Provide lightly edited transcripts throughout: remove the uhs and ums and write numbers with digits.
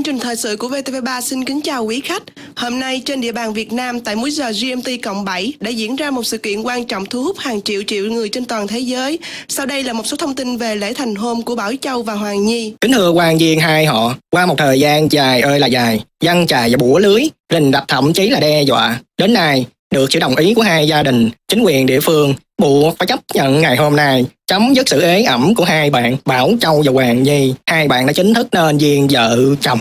Chương trình thời sự của VTV3 xin kính chào quý khách. Hôm nay trên địa bàn Việt Nam tại múi giờ GMT+7 đã diễn ra một sự kiện quan trọng thu hút hàng triệu người trên toàn thế giới. Sau đây là một số thông tin về lễ thành hôn của Bảo Châu và Hoàng Nhi. Kính thưa quan viên hai họ, qua một thời gian dài ơi là dài, giăng chài và bủa lưới, rình rập thậm chí là đe dọa, đến nay được sự đồng ý của hai gia đình, chính quyền địa phương buộc phải chấp nhận ngày hôm nay chấm dứt sự ế ẩm của hai bạn Bảo Châu và Hoàng Nhi. Hai bạn đã chính thức nên duyên vợ chồng.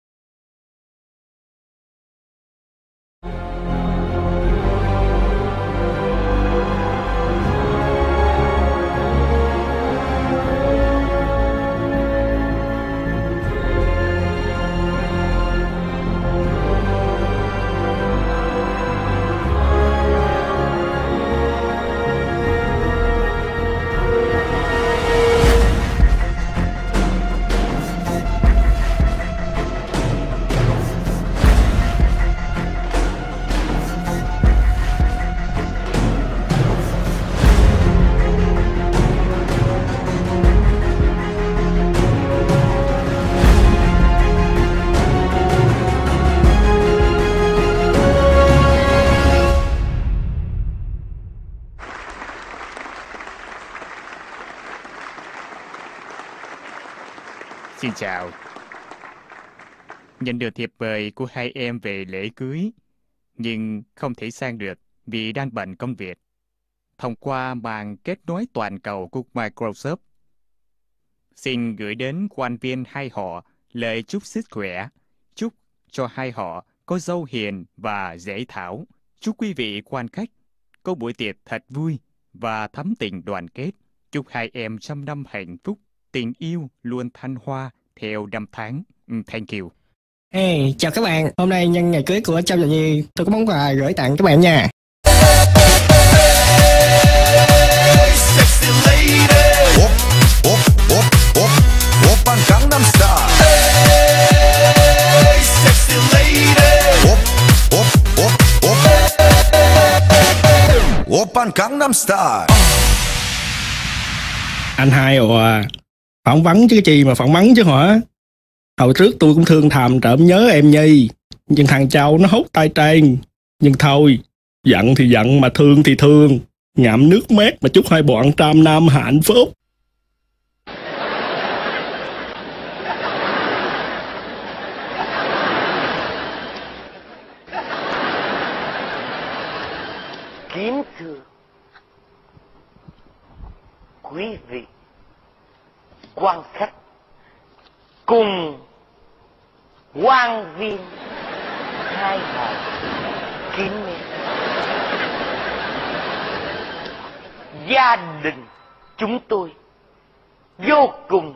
Xin chào. Nhận được thiệp mời của hai em về lễ cưới, nhưng không thể sang được vì đang bận công việc. Thông qua màn kết nối toàn cầu của Microsoft, xin gửi đến quan viên hai họ lời chúc sức khỏe, chúc cho hai họ có dâu hiền và dễ thảo. Chúc quý vị quan khách có buổi tiệc thật vui và thắm tình đoàn kết. Chúc hai em trăm năm hạnh phúc, tình yêu luôn thăng hoa theo năm tháng. Thank you. Hey, chào các bạn. Hôm nay nhân ngày cưới của Châu và Nhi, tôi có món quà gửi tặng các bạn nha. Anh hai à, phỏng vấn chứ cái gì mà phỏng vấn chứ hả? Hồi trước tôi cũng thương thầm trộm nhớ em Nhi, nhưng thằng Châu nó hút tay trên. Nhưng thôi, giận thì giận mà thương thì thương, ngậm nước mát mà chúc hai bọn trăm năm hạnh phúc. Kính thưa quý vị quan khách cùng quan viên hai họ kính mến, gia đình chúng tôi vô cùng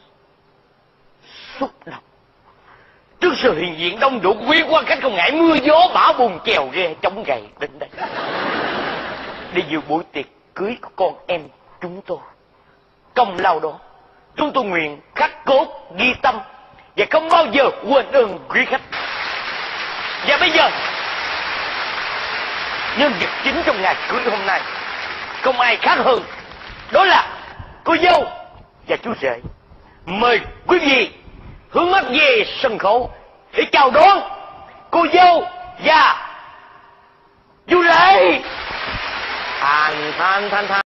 xúc động trước sự hiện diện đông đủ quý quan khách không ngại mưa gió bão bùng chèo ghe chống gậy đến đây để dự buổi tiệc cưới của con em chúng tôi. Công lao đó chúng tôi nguyện khắc cốt ghi tâm và không bao giờ quên ơn quý khách. Và bây giờ nhân vật chính trong ngày cưới hôm nay không ai khác hơn, đó là cô dâu và chú rể. Mời quý vị hướng mắt về sân khấu để chào đón cô dâu và chú rể. Thanh thanh thanh thanh.